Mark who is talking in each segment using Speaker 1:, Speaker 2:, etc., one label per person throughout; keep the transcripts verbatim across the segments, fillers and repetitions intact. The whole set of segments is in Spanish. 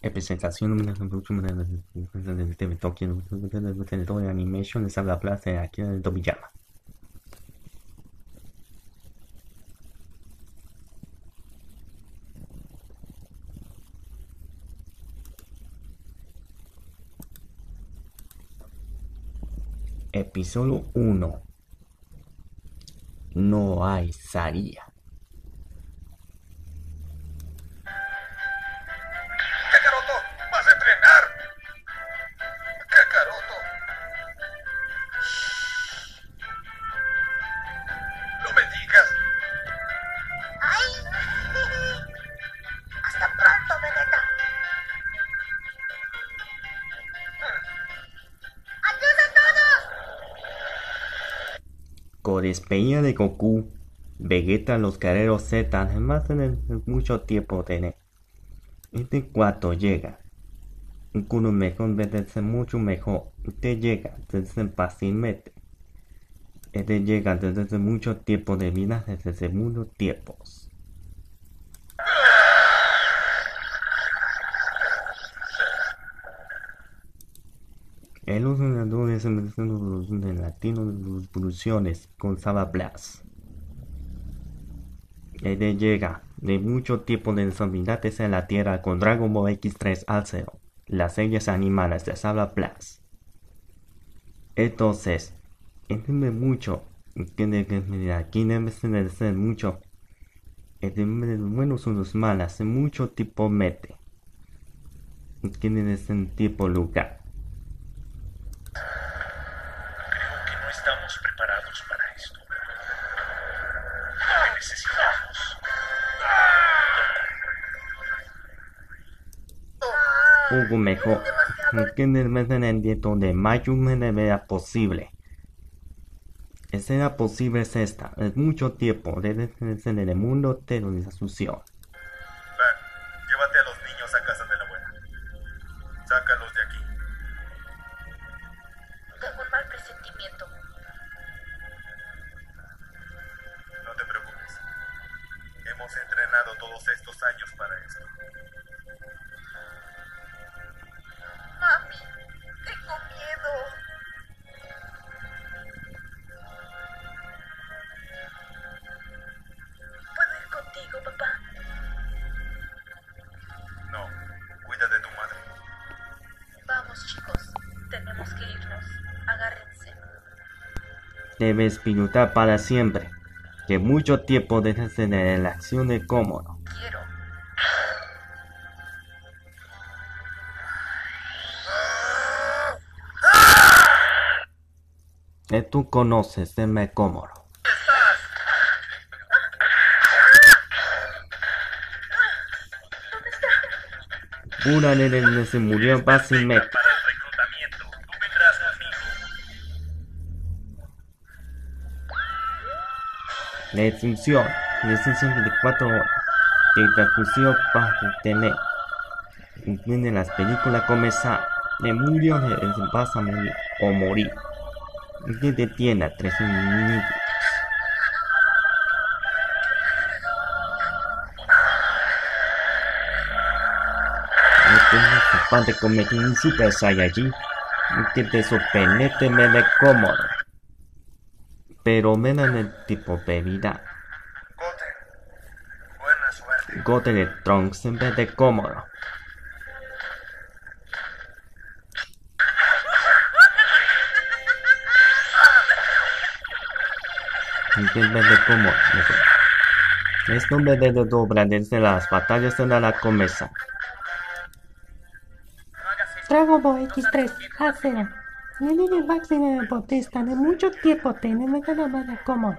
Speaker 1: Presentación del T V Tokyo de Animation les habla Plaza aquí en el Tomiyama. Episodio uno. No hay salida.
Speaker 2: ¡Kakaroto! ¡Vas a entrenar! ¡Kakaroto! ¡No me digas!
Speaker 3: ¡Ay! ¡Hasta pronto, Vegeta! ¡Adiós a todos!
Speaker 1: Con despedida de Goku, Vegeta, los guerreros Z, además de mucho tiempo tener. Este cuarto llega. Uno mejor desde mucho mejor. Usted llega desde fácilmente. Este llega desde mucho tiempo de vida, desde muchos tiempos. El uso de las en latino de las evoluciones con Saba Blast. Este llega de mucho tiempo de novedades en la Tierra con Dragon Ball X tres al cero, las series animadas de Saba Blast. Entonces, entiende mucho, entiende que aquí debe ser mucho, entiende de los buenos o los malos, en mucho tipo mete, entiende ese tipo lugar.
Speaker 2: Creo que no estamos preparados para esto. Lo que necesitamos.
Speaker 1: Algo mejor, entiende el dieto de Mayume de vea posible. Escena posible es esta, es mucho tiempo desde el mundo de la disolución.
Speaker 2: Van, llévate a los niños a casa de la abuela. Sácalos de aquí.
Speaker 3: Tengo un mal presentimiento.
Speaker 2: No te preocupes. Hemos entrenado todos estos años para esto.
Speaker 3: Mami, tengo miedo. ¿Puedo ir contigo, papá?
Speaker 2: No, cuida de tu madre.
Speaker 3: Vamos, chicos. Tenemos que irnos. Agárrense.
Speaker 1: Debes pilotar para siempre, que mucho tiempo desde la acción de cómodo.
Speaker 3: Quiero.
Speaker 1: Que tú conoces de me cómodo. Una nene se murió fácilmente.
Speaker 2: Para el reclutamiento, tú vendrás conmigo.
Speaker 1: La extinción, la extinción de cuatro horas, de transfusión para tener. Entiende las películas comenzar, de murió de vas a morir o morir. Que detiene a tres minutos. Entiende capaz de convertir un Super Saiyajin que te sorprende me de cómodo. Pero me dan el tipo de vida.
Speaker 2: Goten, buena suerte.
Speaker 1: Gote de Trunks en vez de cómodo. En vez de cómodo. Es nombre de dobla desde las batallas de la comesa.
Speaker 4: Dragon Ball X tres, A cero. Viene de máxima de Bautista de mucho tiempo, tiene mega la mala cómodo.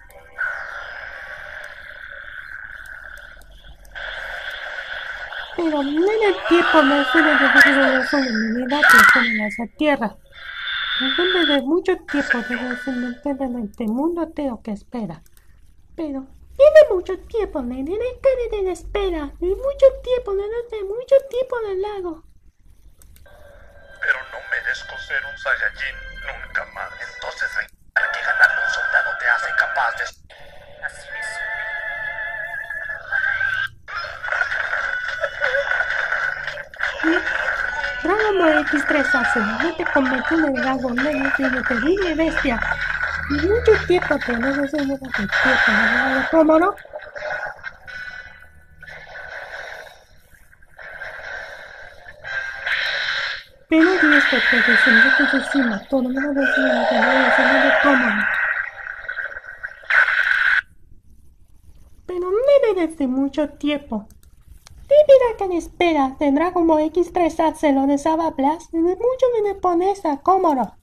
Speaker 4: Pero no en el tiempo me suele decir de su divinidad que son en esa tierra. Entonces de mucho tiempo desde el mundo teo que espera. Pero tiene mucho tiempo, nene, de cara de espera. De mucho tiempo, de mucho tiempo del lago.
Speaker 2: Pero no merezco ser un Saiyajin nunca más. Entonces recuerda que ganarle a un soldado te hace capaz de... Así es.
Speaker 4: Ball X tres Axel, no te convertí en el dragón negro, sino te dije bestia. Y mucho tiempo te no sé si no te tiempo, ¿cómo no? Pero di esto que descendiste de encima, todo el mundo decía que no era de cómodo. Pero no desde mucho tiempo. Debido a que en espera tendrá como X tres Axel o de Saba Blast, desde mucho me pones a cómodo.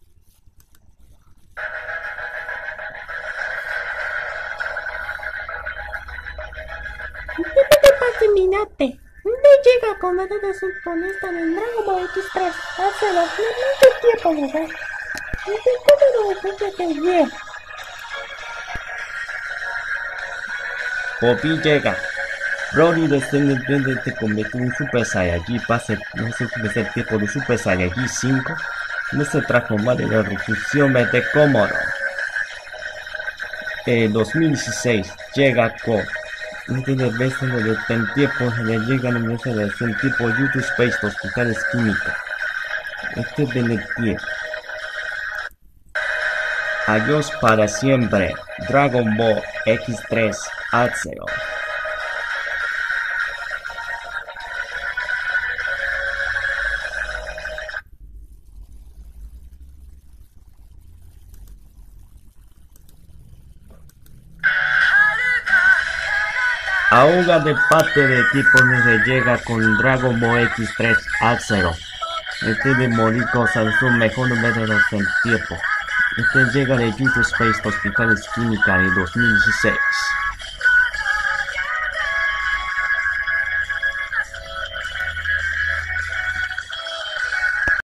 Speaker 4: ¿Qué te pasa, Minate? No llega con nada de su ponesta en el Dragon Ball X tres Axel, no mucho tiempo, ¿verdad? No sé cómo lo escucha que bien.
Speaker 1: Poppy llega. Broly desde te convierte en un Super Saiyajin base, no sé si es el tipo de Super Saiyajin cinco, no se transforma en la refusión de Komoro. En dos mil dieciséis llega con este de veces de el tiempo le llegan en ese de un tipo YouTube Space Hospitales Química. Este es del tiempo. Adiós para siempre. Dragon Ball X tres Axel. Ahoga de parte de tipo donde llega con Dragon Ball X tres Axel. Este de morir cosas su mejor número de los tiempo. Este llega de YouTube Space Hospitales Química de dos mil dieciséis.